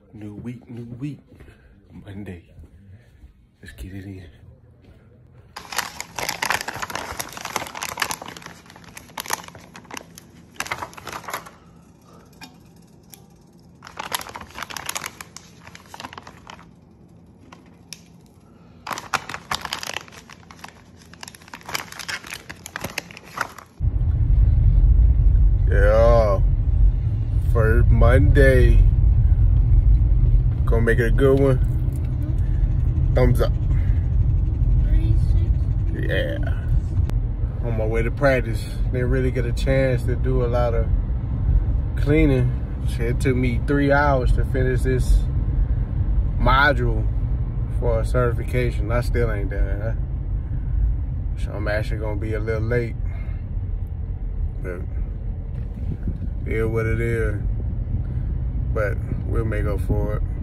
New week. Monday. Let's get it in. Yeah, first Monday. Gonna make it a good one. Thumbs up. 36. Yeah. On my way to practice. Didn't really get a chance to do a lot of cleaning. It took me 3 hours to finish this module for a certification. I still ain't done it, huh? So I'm actually gonna be a little late. But it is what it is. But we'll make up for it.